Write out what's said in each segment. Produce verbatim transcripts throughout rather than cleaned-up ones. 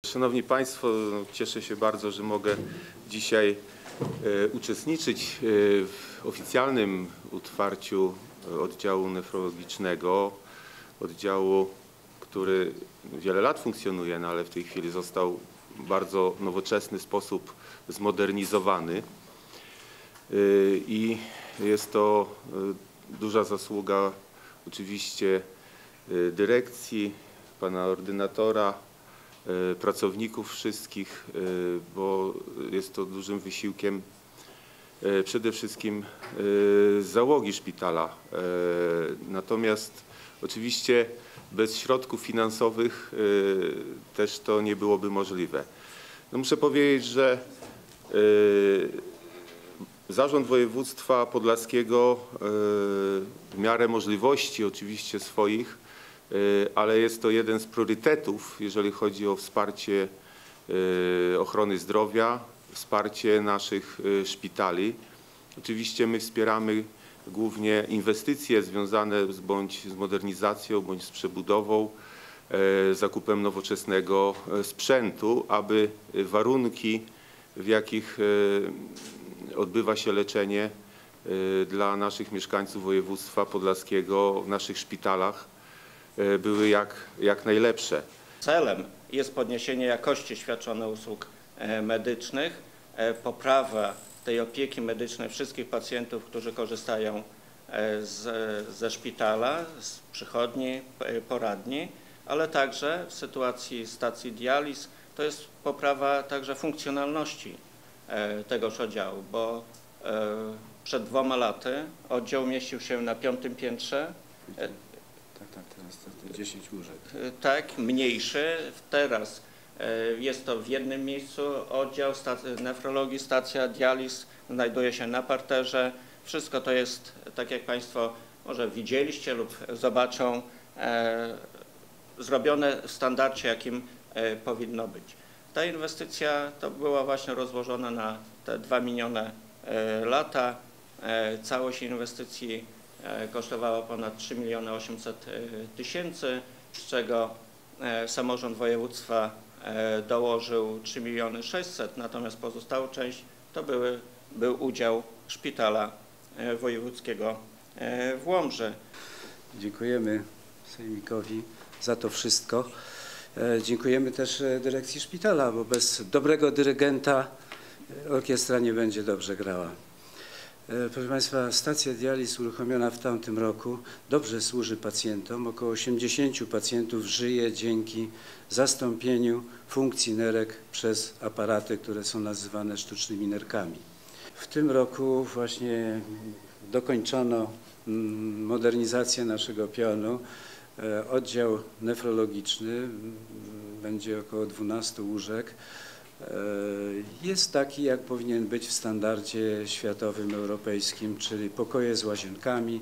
Szanowni Państwo, cieszę się bardzo, że mogę dzisiaj uczestniczyć w oficjalnym otwarciu oddziału nefrologicznego, oddziału, który wiele lat funkcjonuje, no ale w tej chwili został w bardzo nowoczesny sposób zmodernizowany i jest to duża zasługa oczywiście dyrekcji, pana ordynatora, pracowników wszystkich, bo jest to dużym wysiłkiem przede wszystkim załogi szpitala. Natomiast oczywiście bez środków finansowych też to nie byłoby możliwe. No muszę powiedzieć, że Zarząd Województwa Podlaskiego w miarę możliwości oczywiście swoich, ale jest to jeden z priorytetów, jeżeli chodzi o wsparcie ochrony zdrowia, wsparcie naszych szpitali. Oczywiście my wspieramy głównie inwestycje związane z, bądź z modernizacją, bądź z przebudową, zakupem nowoczesnego sprzętu, aby warunki, w jakich odbywa się leczenie dla naszych mieszkańców województwa podlaskiego w naszych szpitalach były jak, jak najlepsze. Celem jest podniesienie jakości świadczonych usług medycznych, poprawa tej opieki medycznej wszystkich pacjentów, którzy korzystają z, ze szpitala, z przychodni, poradni, ale także w sytuacji stacji dializ to jest poprawa także funkcjonalności tegoż oddziału, bo przed dwoma laty oddział mieścił się na piątym piętrze. Tak, tak, teraz to dziesięć łóżek. Tak, mniejszy. Teraz jest to w jednym miejscu oddział nefrologii, stacja dializ znajduje się na parterze. Wszystko to jest, tak jak Państwo może widzieliście lub zobaczą, zrobione w standardzie, jakim powinno być. Ta inwestycja to była właśnie rozłożona na te dwa minione lata. Całość inwestycji kosztowała ponad trzy miliony osiemset tysięcy, z czego samorząd województwa dołożył trzy miliony sześćset, natomiast pozostałą część to były, był udział szpitala wojewódzkiego w Łomży. Dziękujemy sejmikowi za to wszystko. Dziękujemy też dyrekcji szpitala, bo bez dobrego dyrygenta orkiestra nie będzie dobrze grała. Proszę Państwa, stacja dializ uruchomiona w tamtym roku dobrze służy pacjentom. Około osiemdziesięciu pacjentów żyje dzięki zastąpieniu funkcji nerek przez aparaty, które są nazywane sztucznymi nerkami. W tym roku właśnie dokończono modernizację naszego pionu. Oddział nefrologiczny będzie około dwunastu łóżek. Jest taki, jak powinien być w standardzie światowym, europejskim, czyli pokoje z łazienkami,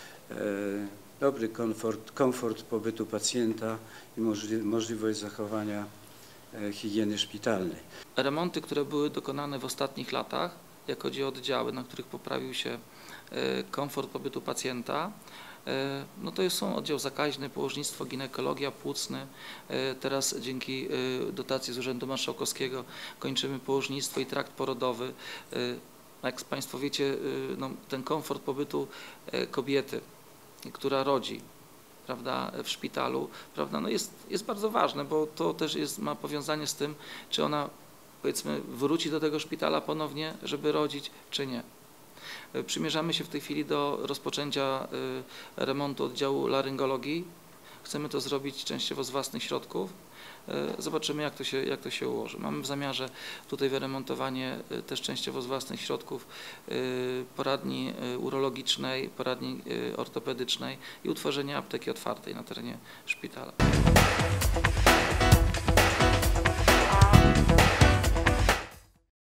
dobry komfort, komfort pobytu pacjenta i możliwość zachowania higieny szpitalnej. Remonty, które były dokonane w ostatnich latach, jak chodzi o oddziały, na których poprawił się komfort pobytu pacjenta, no to są oddział zakaźny, położnictwo, ginekologia, płucny. Teraz dzięki dotacji z Urzędu Marszałkowskiego kończymy położnictwo i trakt porodowy. Jak Państwo wiecie, no, ten komfort pobytu kobiety, która rodzi, prawda, w szpitalu, prawda, no jest, jest bardzo ważne, bo to też jest, ma powiązanie z tym, czy ona, powiedzmy, wróci do tego szpitala ponownie, żeby rodzić, czy nie. Przymierzamy się w tej chwili do rozpoczęcia remontu oddziału laryngologii. Chcemy to zrobić częściowo z własnych środków. Zobaczymy, jak to się, jak to się ułoży. Mamy w zamiarze tutaj wyremontowanie też częściowo z własnych środków poradni urologicznej, poradni ortopedycznej i utworzenie apteki otwartej na terenie szpitala.